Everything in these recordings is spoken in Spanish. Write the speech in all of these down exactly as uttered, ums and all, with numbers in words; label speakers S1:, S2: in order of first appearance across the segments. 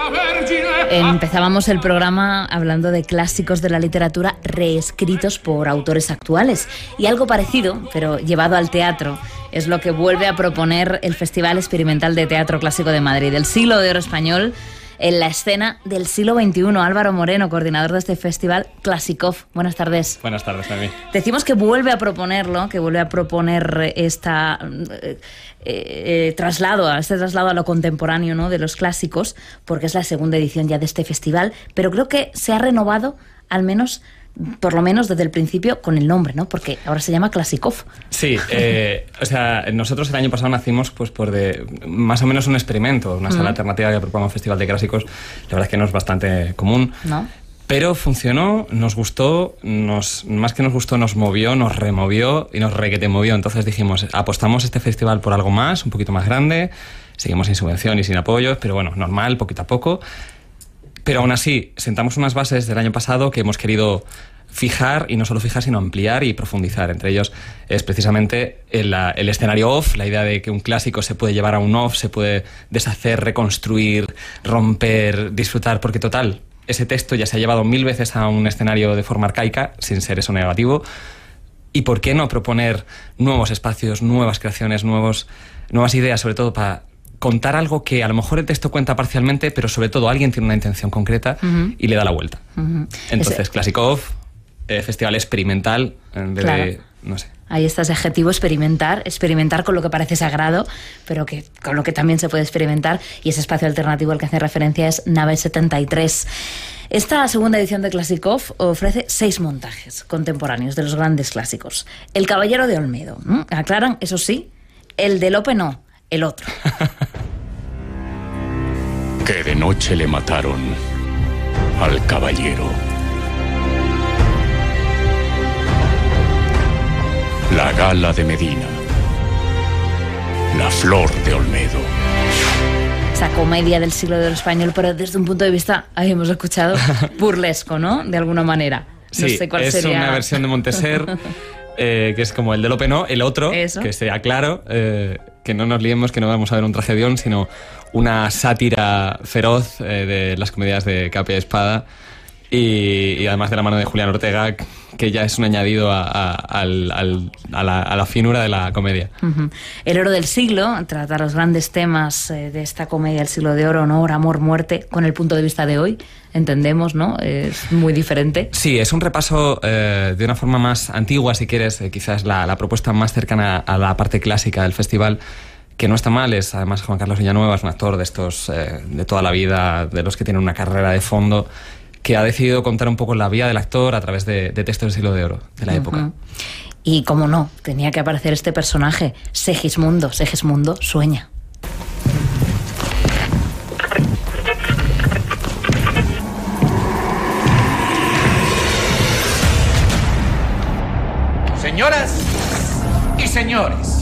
S1: Empezábamos el programa hablando de clásicos de la literatura reescritos por autores actuales. Y algo parecido, pero llevado al teatro, es lo que vuelve a proponer el Festival Experimental de Teatro Clásico de Madrid, el Siglo de Oro Español en la escena del siglo veintiuno. Álvaro Moreno, coordinador de este festival, Classicoff. Buenas tardes.
S2: Buenas tardes a mí.
S1: Decimos que vuelve a proponerlo, que vuelve a proponer esta eh, eh, traslado, este traslado a lo contemporáneo, ¿no?, de los clásicos, porque es la segunda edición ya de este festival, pero creo que se ha renovado al menos, por lo menos desde el principio, con el nombre, ¿no? Porque ahora se llama Classicoff.
S2: Sí, eh, o sea, nosotros el año pasado nacimos pues por de más o menos un experimento, una sala mm. alternativa que propone un festival de clásicos. La verdad es que no es bastante común, ¿no? Pero funcionó, nos gustó, nos, más que nos gustó, nos movió, nos removió y nos requete movió. Entonces dijimos, apostamos este festival por algo más, un poquito más grande, seguimos sin subvención y sin apoyos, pero bueno, normal, poquito a poco. Pero aún así, sentamos unas bases del año pasado que hemos querido fijar, y no solo fijar, sino ampliar y profundizar. Entre ellos es precisamente el, el escenario off, la idea de que un clásico se puede llevar a un off, se puede deshacer, reconstruir, romper, disfrutar, porque total, ese texto ya se ha llevado mil veces a un escenario de forma arcaica, sin ser eso negativo. ¿Y por qué no proponer nuevos espacios, nuevas creaciones, nuevos, nuevas ideas, sobre todo para contar algo que a lo mejor el texto cuenta parcialmente, pero sobre todo alguien tiene una intención concreta uh-huh. y le da la vuelta? Uh-huh. Entonces, ese... Classicoff, eh, festival experimental, en vez claro. de, no sé.
S1: Ahí está ese adjetivo, experimentar, experimentar con lo que parece sagrado, pero que con lo que también se puede experimentar, y ese espacio alternativo al que hace referencia es Nave setenta y tres. Esta segunda edición de Classicoff ofrece seis montajes contemporáneos de los grandes clásicos. El Caballero de Olmedo, ¿no? Aclaran, eso sí, el de Lope no, el otro.
S3: Que de noche le mataron al caballero. La gala de Medina. La flor de Olmedo.
S1: Esa comedia del siglo de oro español, pero desde un punto de vista, ahí hemos escuchado, burlesco, ¿no? De alguna manera. No
S2: sí,
S1: sé cuál
S2: es
S1: sería.
S2: Una versión de Monteser, eh, que es como el de Lope no, el otro, ¿eso? Que sea claro, eh, que no nos liemos, que no vamos a ver un tragedión, sino una sátira feroz eh, de las comedias de capa y espada, y, y además de la mano de Julián Ortega, que ya es un añadido a, a, al, al, a, la, a la finura de la comedia.
S1: Uh-huh. El oro del siglo trata los grandes temas eh, de esta comedia del siglo de oro, honor, amor, muerte, con el punto de vista de hoy, entendemos, ¿no? Es muy diferente.
S2: Sí, es un repaso eh, de una forma más antigua, si quieres, eh, quizás la, la propuesta más cercana a la parte clásica del festival, que no está mal. Es además Juan Carlos Villanueva, es un actor de estos eh, de toda la vida, de los que tienen una carrera de fondo, que ha decidido contar un poco la vida del actor a través de, de textos del siglo de oro, de la uh-huh. época.
S1: Y como no, tenía que aparecer este personaje, Segismundo. Segismundo sueña.
S4: Señoras y señores,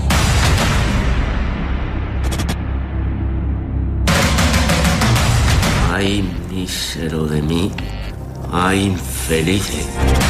S5: ay, mísero de mí, ay, infelice.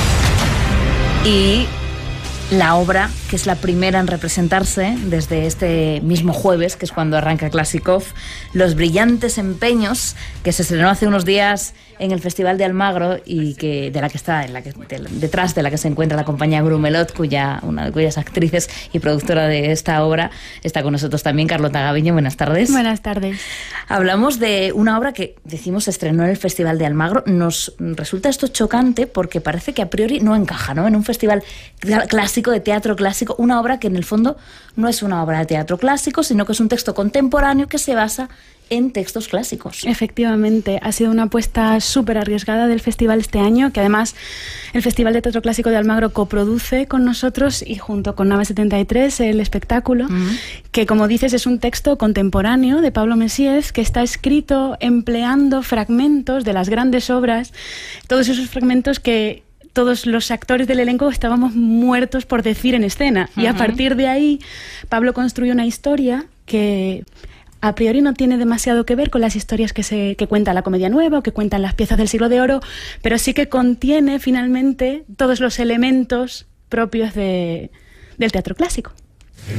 S1: Y la obra, que es la primera en representarse desde este mismo jueves, que es cuando arranca Classicoff, Los brillantes empeños, que se estrenó hace unos días en el Festival de Almagro y que de la que está en la que, de, detrás de la que se encuentra la compañía Grumelot, cuya una de cuyas actrices y productora de esta obra está con nosotros también, Carlota Gaviño. Buenas tardes.
S6: Buenas tardes.
S1: Hablamos de una obra que, decimos, se estrenó en el Festival de Almagro. Nos resulta esto chocante porque parece que a priori no encaja, ¿no?, en un festival clásico, de teatro clásico, una obra que en el fondo no es una obra de teatro clásico, sino que es un texto contemporáneo que se basa en textos clásicos.
S6: Efectivamente, ha sido una apuesta súper arriesgada del festival este año, que además el Festival de Teatro Clásico de Almagro coproduce con nosotros y junto con Nave setenta y tres el espectáculo, uh-huh. que, como dices, es un texto contemporáneo de Pablo Messiez, que está escrito empleando fragmentos de las grandes obras, todos esos fragmentos que todos los actores del elenco estábamos muertos por decir en escena. Uh-huh. Y a partir de ahí, Pablo construyó una historia que a priori no tiene demasiado que ver con las historias que, se, que cuenta la Comedia Nueva o que cuentan las piezas del Siglo de Oro, pero sí que contiene finalmente todos los elementos propios de, del teatro clásico.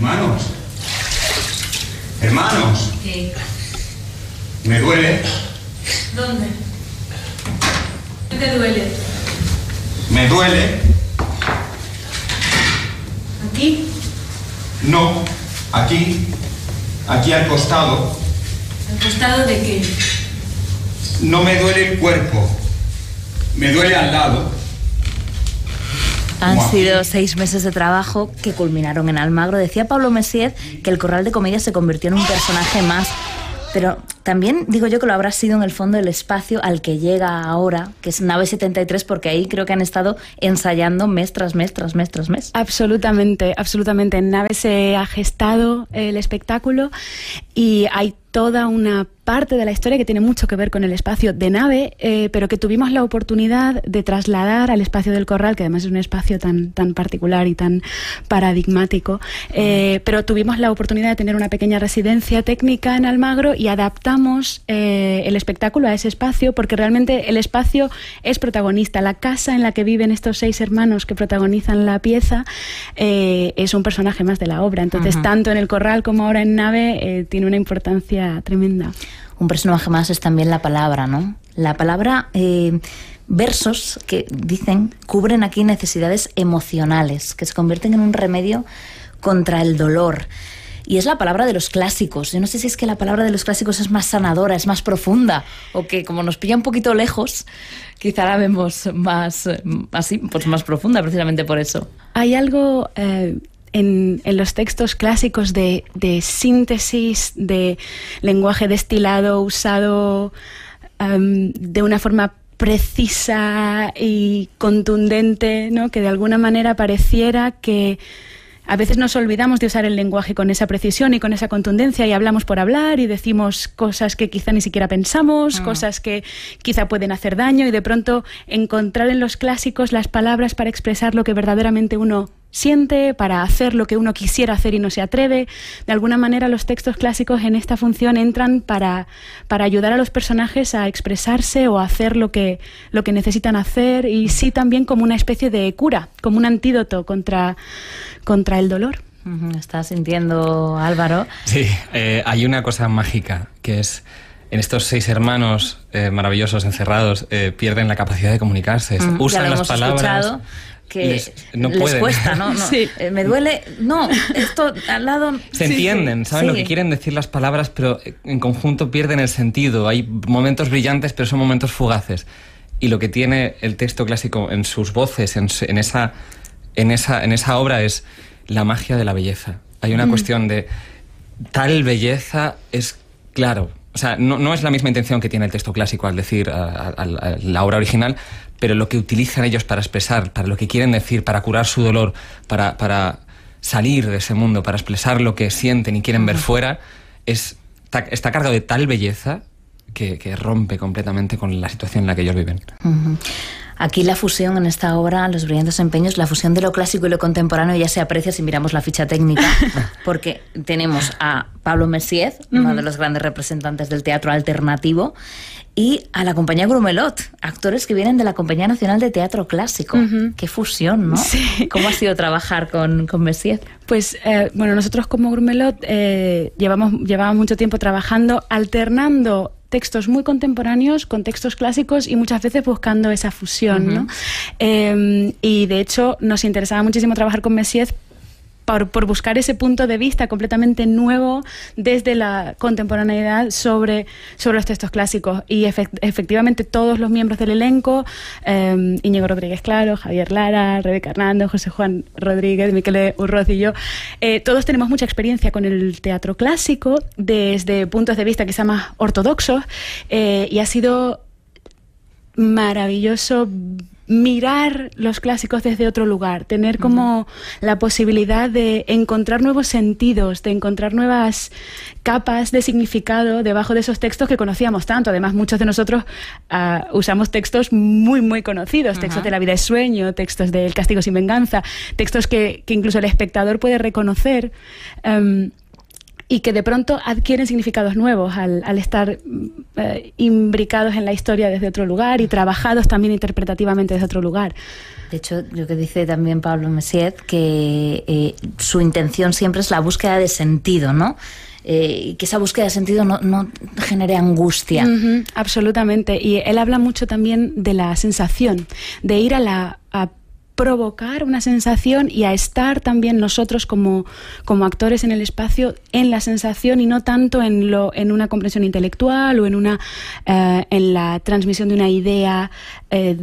S7: Hermanos, hermanos, ¿qué? Me duele,
S6: ¿Dónde? ¿Qué te duele?
S7: ¿Me duele?
S6: ¿Aquí?
S7: No, aquí, aquí al costado.
S6: ¿Al costado de qué?
S7: No me duele el cuerpo, me duele al lado.
S1: Han sido seis meses de trabajo que culminaron en Almagro. Decía Pablo Messier que el Corral de Comedia se convirtió en un personaje más. Pero también digo yo que lo habrá sido en el fondo el espacio al que llega ahora, que es Nave setenta y tres, porque ahí creo que han estado ensayando mes tras mes, tras mes, tras mes.
S6: Absolutamente, absolutamente. En Nave se ha gestado el espectáculo y hay toda una parte de la historia que tiene mucho que ver con el espacio de Nave, eh, pero que tuvimos la oportunidad de trasladar al espacio del Corral, que además es un espacio tan, tan particular y tan paradigmático, eh, pero tuvimos la oportunidad de tener una pequeña residencia técnica en Almagro y adaptamos eh, el espectáculo a ese espacio, porque realmente el espacio es protagonista. La casa en la que viven estos seis hermanos que protagonizan la pieza eh, es un personaje más de la obra. Entonces, uh-huh. tanto en el Corral como ahora en Nave eh, tiene una importancia tremenda.
S1: Un personaje más es también la palabra, ¿no? La palabra, eh, versos que dicen, cubren aquí necesidades emocionales, que se convierten en un remedio contra el dolor. Y es la palabra de los clásicos. Yo no sé si es que la palabra de los clásicos es más sanadora, es más profunda, o que como nos pilla un poquito lejos, quizá la vemos más, así, pues más profunda, precisamente por eso.
S6: Hay algo... Eh... En, en los textos clásicos de, de síntesis, de lenguaje destilado, usado um, de una forma precisa y contundente, ¿no? Que de alguna manera pareciera que a veces nos olvidamos de usar el lenguaje con esa precisión y con esa contundencia y hablamos por hablar y decimos cosas que quizá ni siquiera pensamos, mm. cosas que quizá pueden hacer daño, y de pronto encontrar en los clásicos las palabras para expresar lo que verdaderamente uno siente, para hacer lo que uno quisiera hacer y no se atreve. De alguna manera los textos clásicos en esta función entran para, para ayudar a los personajes a expresarse o a hacer lo que, lo que necesitan hacer, y sí también como una especie de cura, como un antídoto contra, contra el dolor.
S1: ¿Estás sintiendo, Álvaro?
S2: Sí, eh, hay una cosa mágica, que es en estos seis hermanos eh, maravillosos encerrados, eh, pierden la capacidad de comunicarse, mm, usan las palabras...
S1: Escuchado. Que
S2: les, no
S1: les
S2: pueden.
S1: cuesta, ¿no? no
S6: sí.
S1: eh, me duele, no, esto al lado...
S2: Se
S1: sí,
S2: entienden,
S1: sí,
S2: saben
S1: sí.
S2: lo que quieren decir las palabras, pero en conjunto pierden el sentido. Hay momentos brillantes, pero son momentos fugaces. Y lo que tiene el texto clásico en sus voces, en, en, esa, en, esa, en esa obra, es la magia de la belleza. Hay una mm. cuestión de tal belleza es claro. O sea, no, no es la misma intención que tiene el texto clásico al decir a, a, a la obra original, pero lo que utilizan ellos para expresar, para lo que quieren decir, para curar su dolor, para, para salir de ese mundo, para expresar lo que sienten y quieren uh-huh. ver fuera, es, está, está cargado de tal belleza que, que rompe completamente con la situación en la que ellos viven.
S1: Uh-huh. Aquí la fusión en esta obra, Los brillantes empeños, la fusión de lo clásico y lo contemporáneo ya se aprecia si miramos la ficha técnica, porque tenemos a Pablo Messier, uh-huh. uno de los grandes representantes del teatro alternativo, y a la compañía Grumelot, actores que vienen de la Compañía Nacional de Teatro Clásico. Uh-huh. Qué fusión, ¿no?
S6: Sí.
S1: ¿Cómo ha sido trabajar con, con Messier?
S6: Pues, eh, bueno, nosotros como Grumelot eh, llevamos, llevamos mucho tiempo trabajando, alternando textos muy contemporáneos con textos clásicos y muchas veces buscando esa fusión, uh-huh. ¿no? Eh, y de hecho nos interesaba muchísimo trabajar con Messier por, por buscar ese punto de vista completamente nuevo desde la contemporaneidad sobre, sobre los textos clásicos. Y efect, efectivamente todos los miembros del elenco, eh, Íñigo Rodríguez Claro, Javier Lara, Rebeca Hernando, José Juan Rodríguez, Miquel Urroz y yo, eh, todos tenemos mucha experiencia con el teatro clásico desde puntos de vista quizá más ortodoxos, eh, y ha sido maravilloso mirar los clásicos desde otro lugar, tener como uh-huh. la posibilidad de encontrar nuevos sentidos, de encontrar nuevas capas de significado debajo de esos textos que conocíamos tanto. Además, muchos de nosotros uh, usamos textos muy, muy conocidos, uh-huh. textos de La vida es sueño, textos de El castigo sin venganza, textos que, que incluso el espectador puede reconocer, um, y que de pronto adquieren significados nuevos al, al estar eh, imbricados en la historia desde otro lugar y trabajados también interpretativamente desde otro lugar.
S1: De hecho, lo que dice también Pablo Messier, que eh, su intención siempre es la búsqueda de sentido, ¿no? eh, que esa búsqueda de sentido no, no genere angustia.
S6: Uh-huh, absolutamente. Y él habla mucho también de la sensación, de ir a la... A provocar una sensación y a estar también nosotros como, como actores en el espacio en la sensación y no tanto en, lo, en una comprensión intelectual o en, una, eh, en la transmisión de una idea eh,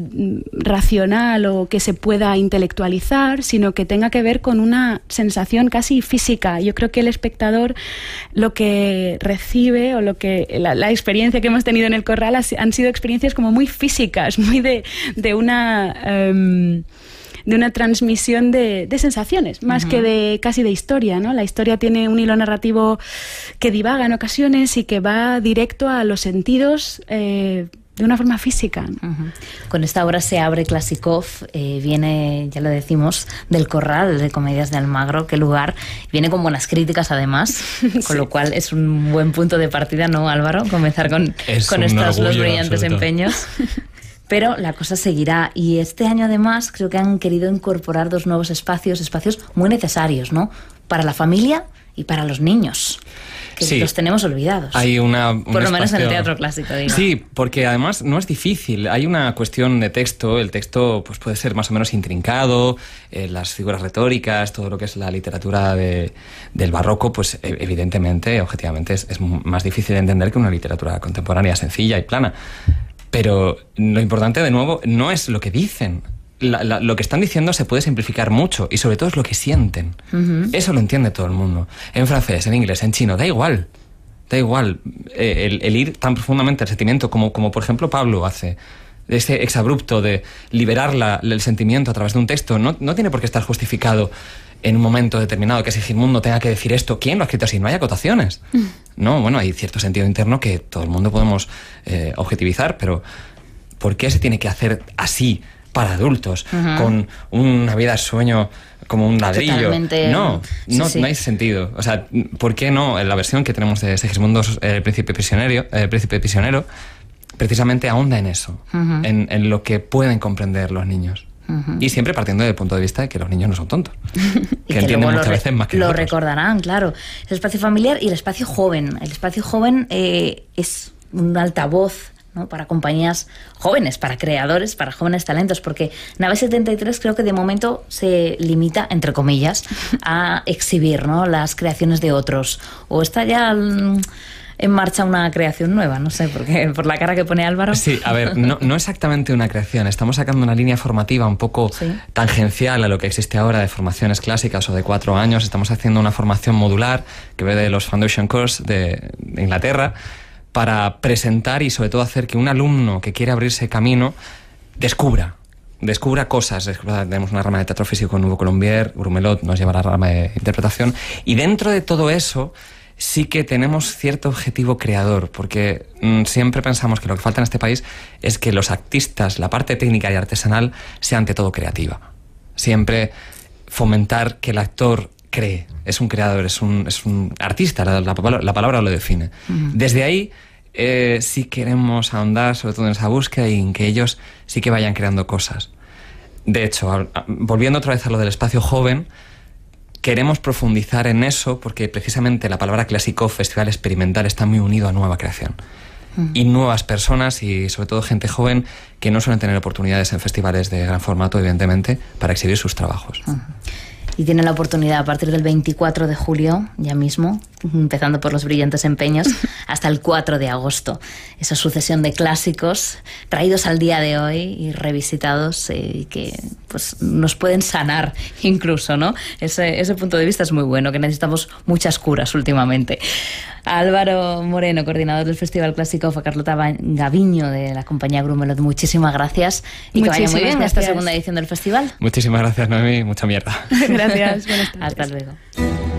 S6: racional o que se pueda intelectualizar, sino que tenga que ver con una sensación casi física. Yo creo que el espectador lo que recibe o lo que la, la experiencia que hemos tenido en el Corral han sido experiencias como muy físicas, muy de, de una... Um, de una transmisión de, de sensaciones, más uh-huh. que de casi de historia, ¿no? La historia tiene un hilo narrativo que divaga en ocasiones y que va directo a los sentidos eh, de una forma física.
S1: Uh-huh. Con esta obra se abre Klassikov, eh, viene, ya lo decimos, del Corral de Comedias de Almagro, qué lugar, viene con buenas críticas además, con sí. lo cual es un buen punto de partida, ¿no, Álvaro? Comenzar con, con estos Los Brillantes Empeños. Pero la cosa seguirá y este año además creo que han querido incorporar dos nuevos espacios, espacios muy necesarios, ¿no? Para la familia y para los niños, que sí, los tenemos olvidados.
S2: Hay una, un
S1: Por lo
S2: espacio...
S1: menos en el teatro clásico, digo.
S2: Sí, porque además no es difícil. Hay una cuestión de texto. El texto pues, puede ser más o menos intrincado, eh, las figuras retóricas, todo lo que es la literatura de, del barroco, pues evidentemente, objetivamente, es, es más difícil de entender que una literatura contemporánea sencilla y plana. Pero lo importante, de nuevo, no es lo que dicen. La, la, lo que están diciendo se puede simplificar mucho y sobre todo es lo que sienten. Uh-huh. Eso lo entiende todo el mundo. En francés, en inglés, en chino, da igual. Da igual. Eh, el, el ir tan profundamente al sentimiento como, como por ejemplo Pablo hace. Ese exabrupto de liberar la, el sentimiento a través de un texto no, no tiene por qué estar justificado en un momento determinado, que Sigismundo tenga que decir esto. ¿Quién lo ha escrito así? No hay acotaciones. Mm. No, bueno, hay cierto sentido interno que todo el mundo podemos eh, objetivizar, pero ¿por qué se tiene que hacer así para adultos? Uh-huh. Con una vida de sueño como un ladrillo.
S1: Totalmente.
S2: No, no,
S1: sí, sí.
S2: no hay sentido. O sea, ¿por qué no? En la versión que tenemos de Sigismundo, el príncipe prisionero, el príncipe prisionero, precisamente ahonda en eso, uh-huh. en, en lo que pueden comprender los niños. Uh-huh. Y siempre partiendo del punto de vista de que los niños no son tontos, que, que entienden muchas
S1: re-
S2: veces más que
S1: lo
S2: nosotros.
S1: recordarán, claro. El espacio familiar y el espacio joven. El espacio joven eh, es un altavoz, ¿no? Para compañías jóvenes, para creadores, para jóvenes talentos, porque Nave setenta y tres creo que de momento se limita, entre comillas, a exhibir, ¿no? Las creaciones de otros. O está ya... Mmm, en marcha una creación nueva, no sé, porque por la cara que pone Álvaro.
S2: Sí, a ver, no, no exactamente una creación, estamos sacando una línea formativa un poco ¿sí? tangencial a lo que existe ahora de formaciones clásicas o de cuatro años. Estamos haciendo una formación modular que ve de los Foundation Course de, de Inglaterra para presentar y sobre todo hacer que un alumno que quiere abrirse camino descubra descubra cosas. Tenemos una rama de teatro físico con Hugo Colombier, Grumelot nos lleva a la rama de interpretación, y dentro de todo eso sí que tenemos cierto objetivo creador, porque mmm, siempre pensamos que lo que falta en este país es que los artistas, la parte técnica y artesanal, sea ante todo creativa. Siempre fomentar que el actor cree, es un creador, es un, es un artista, la, la, la palabra lo define. Uh-huh. Desde ahí eh, sí queremos ahondar sobre todo en esa búsqueda y en que ellos sí que vayan creando cosas. De hecho, a, a, volviendo otra vez a lo del espacio joven, queremos profundizar en eso porque precisamente la palabra Klassikov, festival experimental, está muy unido a nueva creación. Uh-huh. Y nuevas personas y sobre todo gente joven que no suelen tener oportunidades en festivales de gran formato, evidentemente, para exhibir sus trabajos.
S1: Uh-huh. Y tienen la oportunidad a partir del veinticuatro de julio, ya mismo, empezando por Los Brillantes Empeños, hasta el cuatro de agosto. Esa sucesión de clásicos traídos al día de hoy y revisitados eh, y que pues, nos pueden sanar incluso, ¿no? Ese, ese punto de vista es muy bueno, que necesitamos muchas curas últimamente. A Álvaro Moreno, coordinador del Festival Klassikov, a Carlota Gaviño de la compañía Grumelot, muchísimas gracias y que vaya muy bien esta segunda edición del festival.
S2: Muchísimas gracias, Noemí, mucha mierda.
S6: Gracias, buenas tardes.
S1: Hasta luego.